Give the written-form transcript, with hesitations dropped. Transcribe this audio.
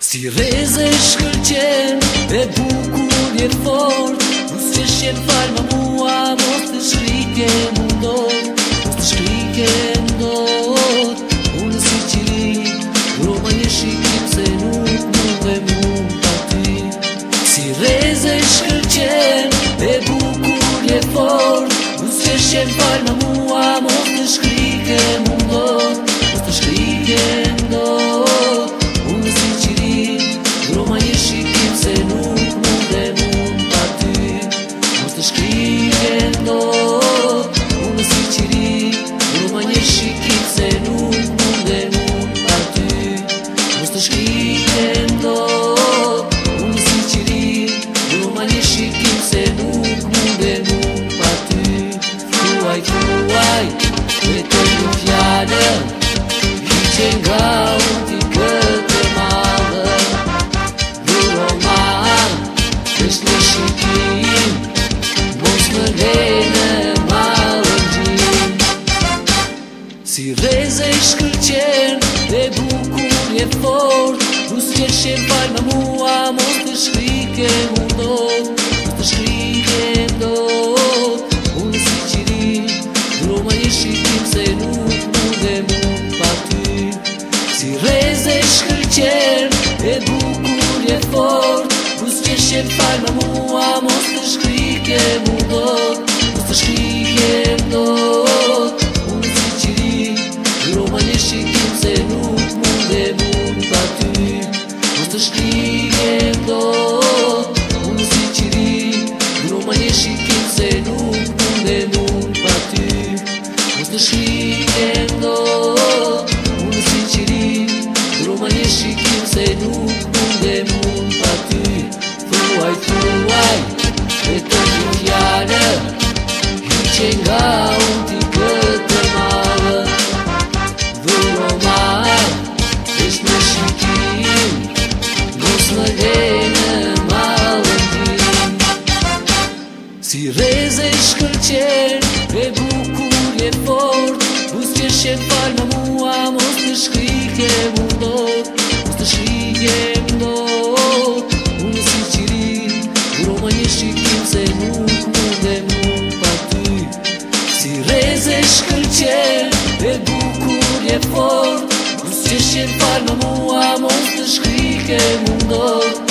Si reze shkëlqen, e bukur je fort. Mos qeshen fal ma mua, mos të shkrike mundot. Mos të shkrike ndot. Unë si qiri, Roma një shikim se nuk mund pa ty. Si reze shkëlqen, e bukur je fort. Mos qeshen fal ma mua, mos të shkrike mundot. Mos të shkrike ndot. Unë si qiri, Roma një shikim se nuk mund pa ty. Mos të shkrike ndot. Unë si qiri, Roma një shikim se nuk mund pa ty. Mos të shkrike ndot. Unë si qiri, Roma një shikim se nuk mund pa ty. Thuaj, vetëm një fjallë, hiqe nga unë ti këtë malë. Vë Roma, është një shikim, mos më lejnë malën gjim. Si reze i shkëlqen, e bukur je fort. Mos qeshen fal ma mua, mos të shkrike mundot. Mos të shkrike ndot. Unë si qiri, Roma një shikim se nuk mund pa ty. Si reze i shkëlqen, e bukur je fort. Mos qeshen fal ma mua, mos të shkrike mundot. Mos të shkrike ndot. Unë si qiri, Roma një shikim se nuk mund pa ty. Mos të shkrike ndot. Unë si qiri, Roma një shikim se nuk mund pa ty. Mos të shkrike ndot. Unë si qiri, Roma një shikim se nuk mund pa ty. Thuaj, vetëm një fjallë, hiqe nga unë ti këtë malë. Vë Roma, është një shikim, mos më lejnë malën tim. Si reze i shkëlqen, e bukur je fort. Mos qeshen fal ma mua, mos të shkrike mundot. Mos të shkrike ndot. Unë si qiri, Roma një shikim se nuk mund pa ty. Si reze i shkëlqen, e bukur je fort. Mos qeshen fal ma mua, mos të shkrike mundot.